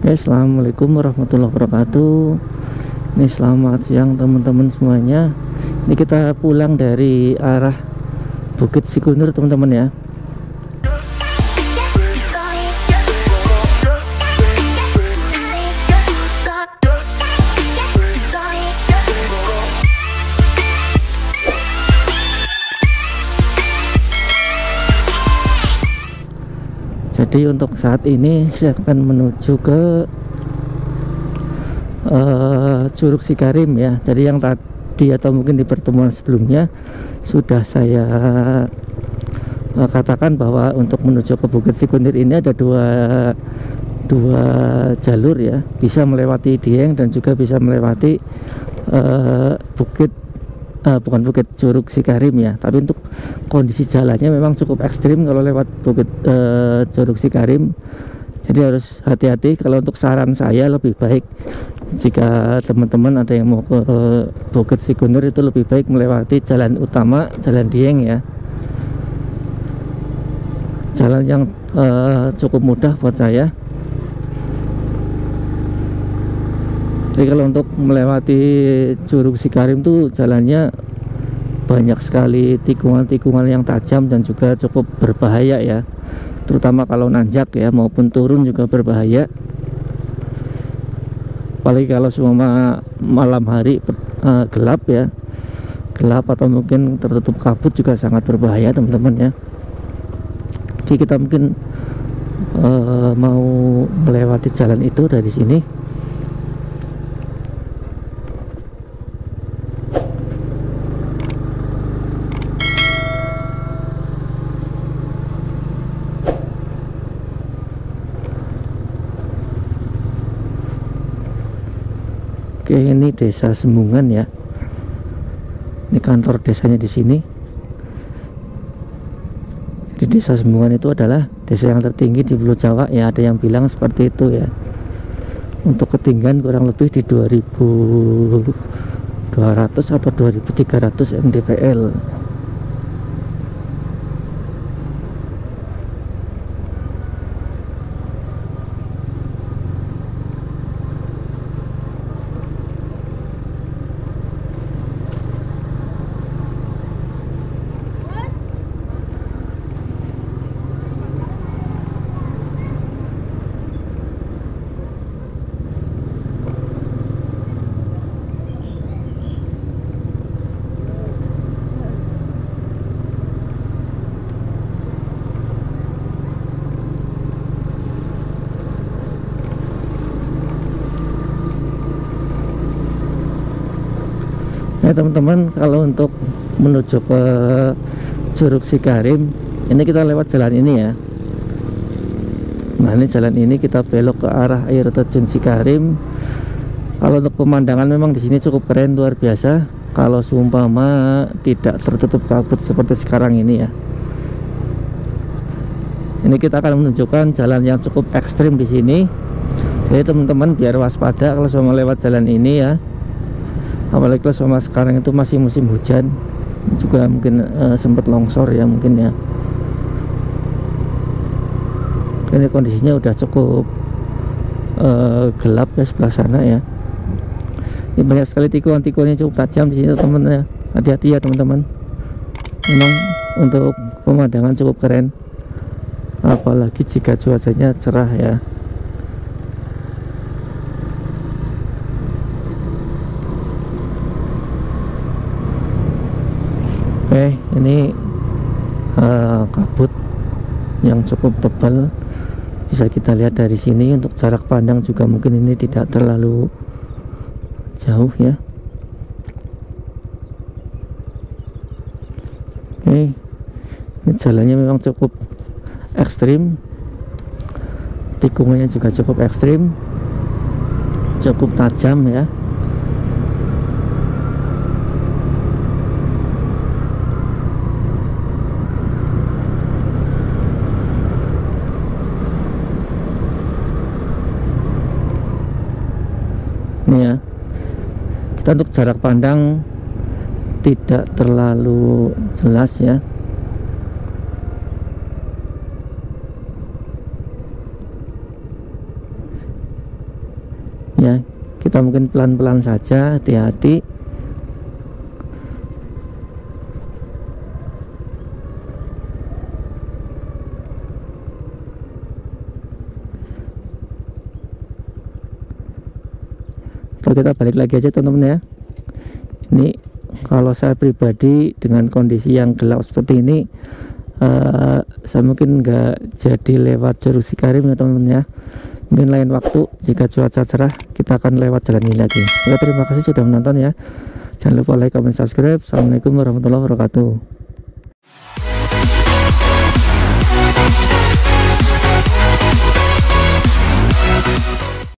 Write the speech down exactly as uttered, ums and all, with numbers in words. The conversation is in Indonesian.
Oke, assalamualaikum warahmatullahi wabarakatuh. Ini selamat siang teman-teman semuanya. Ini kita pulang dari arah Bukit Cikunir teman-teman ya. Jadi untuk saat ini saya akan menuju ke uh, Curug Cikarim ya. Jadi yang tadi atau mungkin di pertemuan sebelumnya sudah saya uh, katakan bahwa untuk menuju ke Bukit Cikunir ini ada dua dua jalur ya. Bisa melewati Dieng dan juga bisa melewati uh, Bukit Uh, bukan Bukit Curug Cikarim ya, tapi untuk kondisi jalannya memang cukup ekstrim kalau lewat Bukit uh, Curug Cikarim. Jadi harus hati-hati. Kalau untuk saran saya lebih baik jika teman-teman ada yang mau ke uh, Bukit Cikunir itu lebih baik melewati jalan utama, jalan Dieng ya. Jalan yang uh, cukup mudah buat saya. Jadi kalau untuk melewati Curug Cikarim tuh jalannya banyak sekali tikungan-tikungan yang tajam dan juga cukup berbahaya ya. Terutama kalau nanjak ya, maupun turun juga berbahaya. Apalagi kalau semua malam hari uh, gelap ya. Gelap atau mungkin tertutup kabut juga sangat berbahaya teman-teman ya. Jadi kita mungkin uh, mau melewati jalan itu dari sini. Oke, ini desa Sembungan ya. Ini kantor desanya di sini. Di desa Sembungan itu adalah desa yang tertinggi di Pulau Jawa ya. Ada yang bilang seperti itu ya. Untuk ketinggian kurang lebih di dua ribu dua ratus atau dua ribu tiga ratus mdpl. Ya teman-teman, kalau untuk menuju ke Curug Cikarim ini kita lewat jalan ini ya. Nah ini jalan ini kita belok ke arah air terjun Cikarim. Kalau untuk pemandangan memang di sini cukup keren, luar biasa. Kalau seumpama tidak tertutup kabut seperti sekarang ini ya. Ini kita akan menunjukkan jalan yang cukup ekstrim di sini. Jadi teman-teman biar waspada kalau semua lewat jalan ini ya. Apalagi kalau sama sekarang itu masih musim hujan, juga mungkin uh, sempat longsor ya mungkin ya. Ini kondisinya udah cukup uh, gelap ya sebelah sana ya. Ini banyak sekali tikungan-tikungannya cukup tajam di sini teman-teman ya. Hati-hati ya teman-teman. Memang untuk pemandangan cukup keren, apalagi jika cuacanya cerah ya. Oke, ini uh, kabut yang cukup tebal bisa kita lihat dari sini. Untuk jarak pandang juga mungkin ini tidak terlalu jauh ya. Oke, ini jalannya memang cukup ekstrim, tikungannya juga cukup ekstrim, cukup tajam ya. Ini ya, kita untuk jarak pandang tidak terlalu jelas ya. ya. Kita mungkin pelan-pelan saja, hati-hati. Kalau kita balik lagi aja teman-teman ya. Ini kalau saya pribadi dengan kondisi yang gelap seperti ini, uh, saya mungkin nggak jadi lewat Curug Cikarim ya teman-teman ya. Mungkin lain waktu jika cuaca cerah kita akan lewat jalan ini lagi. Oke, terima kasih sudah menonton ya. Jangan lupa like, comment, subscribe. Assalamualaikum warahmatullahi wabarakatuh.